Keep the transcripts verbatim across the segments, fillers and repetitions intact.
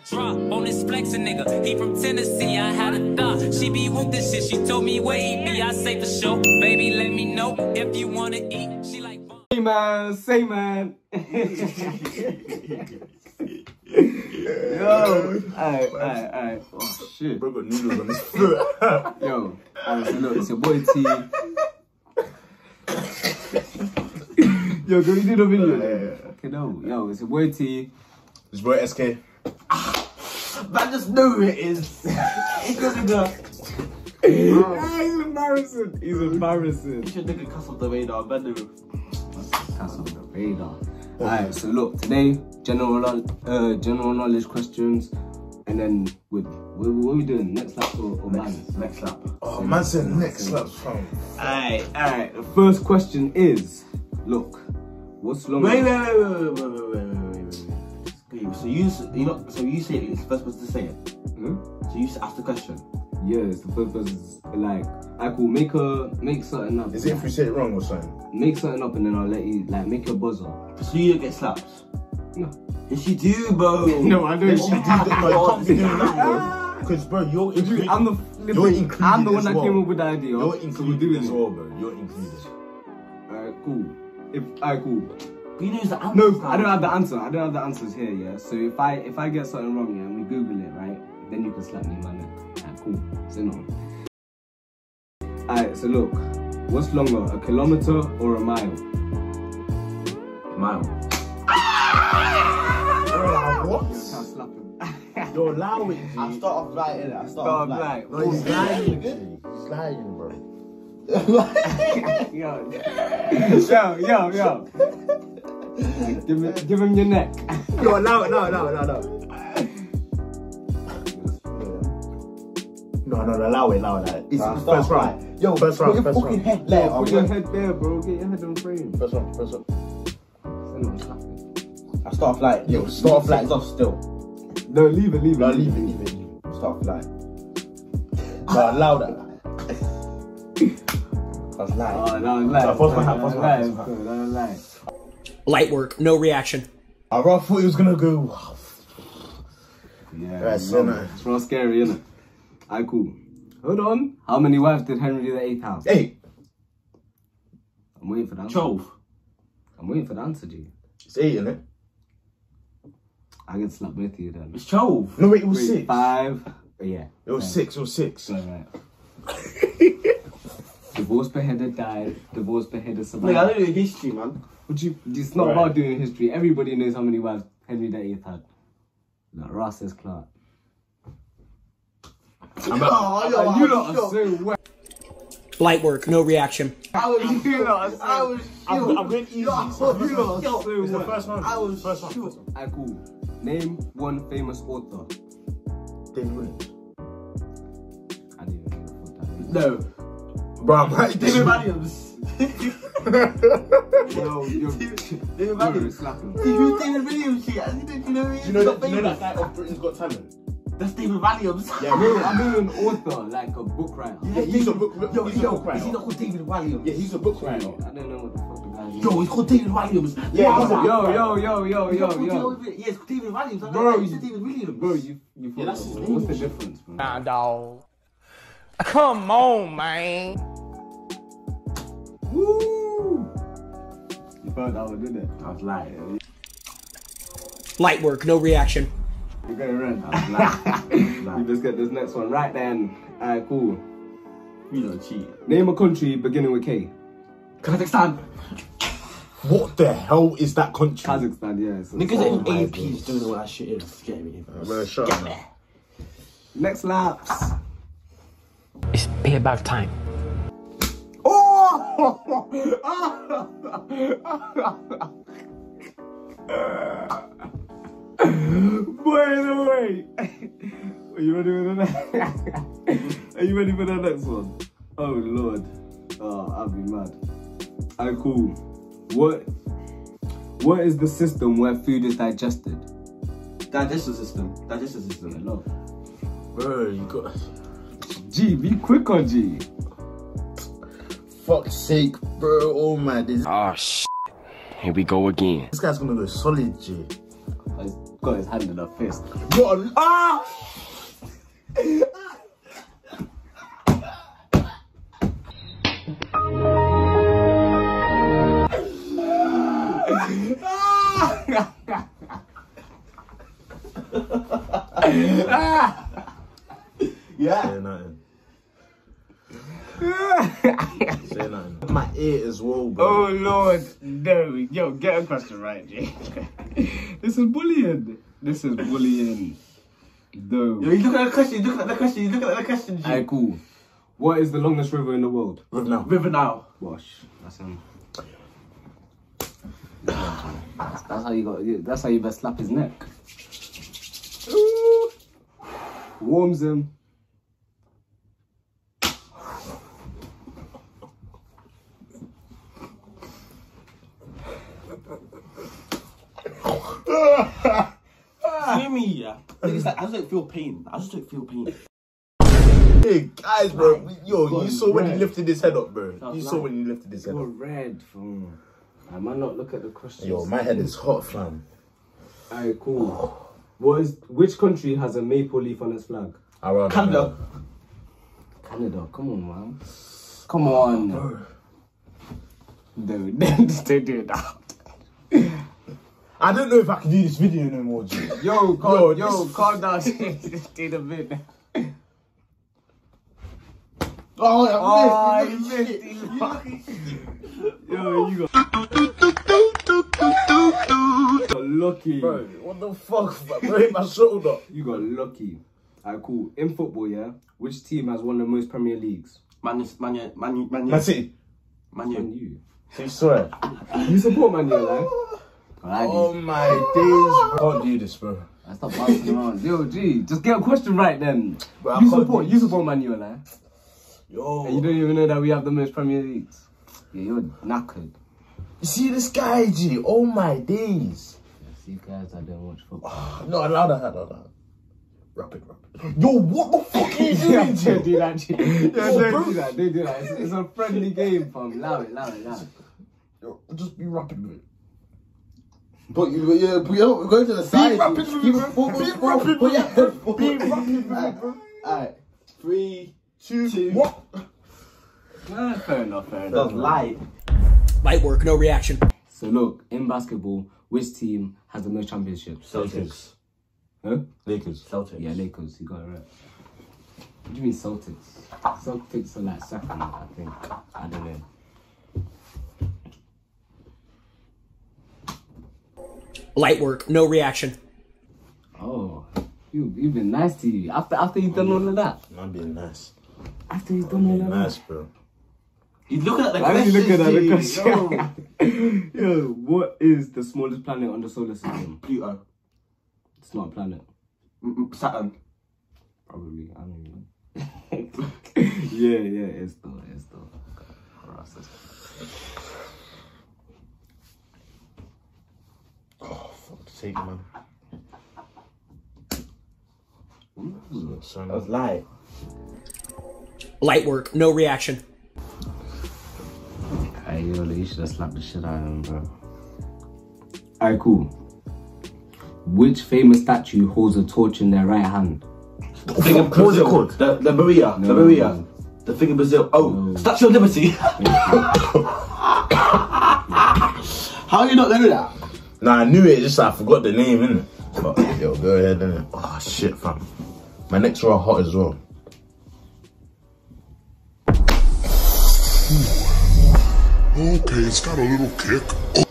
Drop on this flexin' nigga, he from Tennessee, I had a thought. She be with this shit, she told me where he be, I say for sure. Baby, let me know if you wanna eat. She like, say man, say man. Yo, alright, alright, alright. Oh shit. Bro got noodles on his foot. Yo, alright, so look, it's your boy T. Yo, can we do the video? Yeah, yeah. Okay, no. Yo, it's your boy T. It's your boy S K. I just knew who it is. It's good enough. Ah, he's embarrassing. He's embarrassing. You should nigga cuss off the radar, bend the Cuss off the radar. Alright, so look, today, general uh, general knowledge questions, and then with what, what are we doing? Next lap or, or next, man? next lap. Oh, man said next lap, fam. Alright, alright. The first question is, look, what's longer? Wait, wait, wait, wait, wait, wait, wait, wait, wait, wait, wait. So you, you know, so you say it's the first person to say it. Hmm? So you ask the question. Yeah, it's the first person. Like, I could make a make something up. Is it if we say it wrong or something? Make something up and then I'll let you like make your buzzer. So you don't get slaps. No. Yes, you do, bro. No, I don't. Yes, you do. No, you can't be doing that, bro. Because, bro, you're included. I'm the. You're included. I'm the one as that well. came up with the idea. You're So we're included doing as it. well, bro. You're included. Alright, cool. If alright, cool. But you know it's the answer. No, I don't have the answer. I don't have the answers here, yeah. So if I if I get something wrong, yeah, and we Google it, right, then you can slap me, man. Alright, cool. So no. Alright, so look, what's longer, a kilometer or a mile? Mile. Bro, what? Can't slap him. You're allowing it, G. I start off light, innit? I start Start off off light. light. No, he's lying, G. He's lying, bro. Yo, yo, yo, yo. Give him, give him your neck. Yo, allow it, no, no, no, no. No, no, no, allow it, allow it. It's Nah, first start round. right. Yo, first round, put your first fucking round. head there. Put your head there, bro. Get your head on frame. First round, first round. Send him slapping. I start off light. Yo, Start off light is off still. No, leave it, leave it. No, leave it, leave it, leave it. Start off light. No, allow that. That's light. Oh, that was light. So, first my hat, That first was my hat, light. first my hat. That was light. Light work, no reaction. I rather thought he was gonna go. Yeah, That's no, so nice. it's real scary, isn't it? Alright, cool. Hold on. How many wives did Henry the Eighth have? Hey, I'm waiting for the answer. twelve. I'm waiting for the answer, G. it's eight, isn't it? I can slap both of you then. It's twelve. No, wait, it was Wait, six. Five. Oh, yeah. It was six, it was six. Alright. Divorce beheaded died. Divorce beheaded survived. Like, I don't know history, man. Would you? It's not Right. about doing history. Everybody knows how many wives Henry the Eighth had. Like Ross says Clark. I'm a, Oh, yo, And you I lot was are shocked. so wet. Light work, no reaction. I was You lot are so I was I'm, shocked. I'm going easy. Yo, I It's thought the you first lot one. were shocked. so It's the wet. first one. I was first one. shocked. First one. Alright, cool. Name one famous author. David Williams. I didn't even know what that is. No. Bro, I'm like David Williams. Yo, yo, David yo, Williams. slapping. Who's David Williams? Shit, I didn't you know Do you know that, you know that guy of Britain's Got Talent? That's David Williams. Yeah, No, bro. I mean an author, like a book writer. Yeah, he's a book, Yo, he's a yo, book writer. is he not called David Williams? Yeah, he's a book writer. I don't know what the fuck the guy's name Yo, he's called David Williams. Yeah, he's a- Yo, yo, yo, yo, He's yo, not called yo. David- Yeah, it's called David Williams. I Bro, know, he you- said David Williams. Bro, you, you Yeah, that's fucked his up, name. bro. What's the difference, bro? Nah, dog. Come on, man. Woo! You felt that one, didn't it? I was lying. Light work, no reaction. You're gonna run. I was like, you just get this next one right then. Alright, cool. You don't cheat. Name a country beginning with K. Kazakhstan. What the hell is that country? Kazakhstan, yeah. So Niggas Oh in my A Ps don't know what that shit is. Get me. I'm gonna shut up now. next laps. It's be about time. Boy, no way. Are you ready for the next? Are you ready for the next one? Oh Lord. Oh, I'll be mad. Alright, cool. What? What is the system where food is digested? Digestive system. Digestive system. Yeah, love. Bro, you got... G, be quick on G. Fuck's sake, bro. Oh my, this, Oh, shit. Here we go again. this guy's gonna go solid, G. It's got his hand in a fist. What a, ah! Yeah. Say nothing. Say nothing. My ear as well, bro. Oh Lord, no, yo, get a question right, Jay. This is bullying. This is bullying. No. Yo, you look at the question, you look at the question, you look at the question, G. Alright, cool. What is the longest river in the world? River now. River now. Wash. That's him. That's, that's how you got. That's how you best slap his neck. Ooh. Warms him. Hear me, yeah. It's like, I just don't feel pain. I just don't feel pain. Hey, guys, bro. Yo, God, you saw when he red. lifted his head up, bro. That's You saw right. when he lifted his head You're up. red. From. I might not look at the questions. Yo, my head is hot, fam. Alright, cool. What is? Which country has a maple leaf on its flag? Around Canada. Canada. Come on, man. Come on. Dude, don't do that. I don't know if I can do this video no more, G. Yo, calm, Yo, yo, this- calm down. Stay the bit. Oh, Oh, I you missed. missed it. Yo, you got. got lucky. Bro, what the fuck? Bro, hit my shoulder. You got lucky. Alright, cool. In football, yeah, which team has won the most Premier Leagues? Man, U, Man, U, Man, U, Man, U. Man City. Man, U. And you. So you swear? You support Man U, like? I Oh my days, bro. Can't do this, bro. I stop bouncing around. Yo, G, just get a question right then. Bro, I you can't support, do you this. support Man U, like? Yo. And you don't even know that we have the most Premier Leagues. Yeah, you're knackered. You see this guy, G? Oh my days. See, guys, I don't watch football. No, allow that, allow that. Rap it, rap it. Yo, what the fuck are you doing, G? Don't do that, G. Yeah, Yo, don't bro. do that, don't do that. It's, it's a friendly game, fam. Allow it, allow it, allow it. Yo, just be rapping with it. But you, yeah, but you're going to the side. rapid with Keep it, it bro. forward, Be forward, rapid put with your it, head bro. forward. Be rapid with it, bro. Alright, three, Two, two. what? Nah, fair enough, fair enough. That's light. Light work, no reaction. So look, in basketball, which team has the most championships? Celtics. Huh? Lakers. Celtics. Yeah, Lakers, you got it right. What do you mean Celtics? Celtics are like second, I think. I don't know. Light work, no reaction. Oh, you, you've been nice to you. After after you've done all of that? I'm being nice. After you've done all of that? Nice, bro. You looking at the Why are questions, you looking at the G? question? Yo, what is the smallest planet on the solar system? Pluto. It's not a planet. M- M- Saturn. Probably, I don't know. yeah, yeah, it's though, it's though. Oh, fuck's sake, man. That was light. Light work, no reaction. Hey, yo, you should have slapped the shit out of him, bro. Alright, cool. Which famous statue holds a torch in their right hand? The thing in What was it Brazil. called? The, the Maria. No, the Maria. no. The thing in Brazil. Oh, No. Statue of Liberty. How do you not know that? Nah, I knew it, just I forgot the name, innit? But, yo, go ahead, innit? Oh, shit, fam. My necks are hot as well. Okay, it's got a little kick.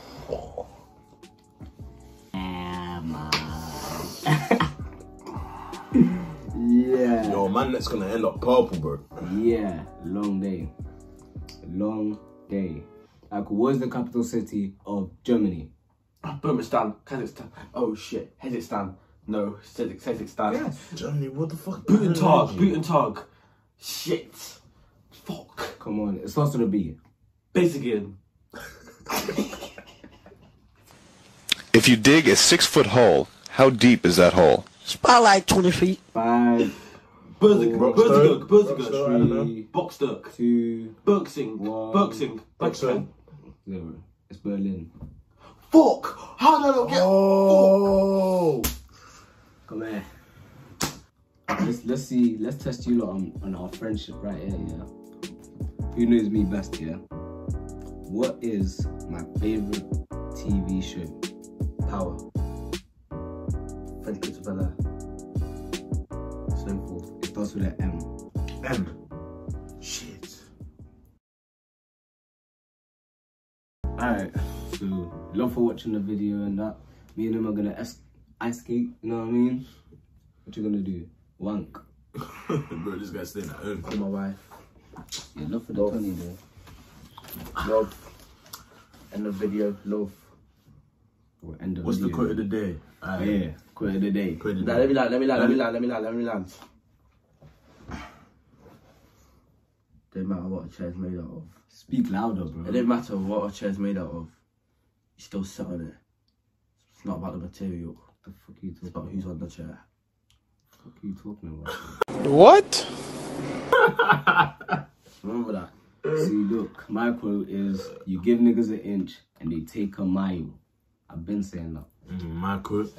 Yeah. Yo, man, that's gonna end up purple, bro. Yeah, long day. Long day. Like, what is the capital city of Germany? Burmistan. Kazakhstan. Oh shit. Kazakhstan. No. Kazakhstan. Germany, what the fuck? Buten Tag. Buten Tag. Shit. Fuck. Come on, it starts with a B. Base again. If you dig a six-foot hole, how deep is that hole? It's about like twenty feet. Five, Burzig. Broxton. Burzig. Burzig. Broxton. three, Boxduck. two, Berksing. One. Berksing. Broxton. zero. It's Berlin. Fuck. How did I not get? Oh, Come here. Let's let's see. Let's test you lot on, on our friendship right here. Yeah. Who knows me best? Yeah. What is my favorite T V show? Power. Fresh Prince of Bel-Air. Snowfall. It starts with an M. M. Shit. Alright, so love for watching the video and that. Me and him are gonna es ice skate, you know what I mean? What you gonna do? Wank. Bro, this guy's staying at home. For my wife. Yeah, love for the Tony though. Love. End of video. Love. Or end of What's the video. quote of the day? Oh, Alright. yeah, quote of the day. Quote of the Nah, day. let me land, let me land, let me land, let me land, let me land. Don't matter what a chair's made out of. Speak louder, bro. It didn't matter what a chair's made out of. You still sit on it. It's not about the material. What the fuck are you It's talking about about? who's on the chair. What are you talking about? What? Remember that? See, look, my quote is, you give niggas an inch and they take a mile. I've been saying that. Mm, my quote.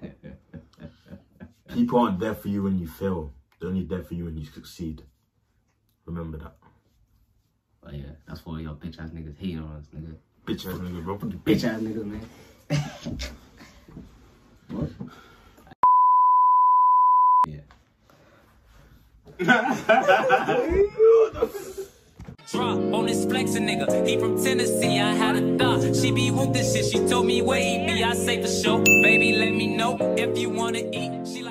People aren't there for you when you fail. They're only there for you when you succeed. Remember that. Oh yeah, that's why y'all bitch ass niggas hate on us, nigga. Bitch ass nigga, bro. Bitch ass niggas, man. What? Yeah. Drop on this flexin' nigga, he from Tennessee, I had a thought. She be with this shit, she told me where he be, I say for sure. Baby, let me know if you wanna eat. She like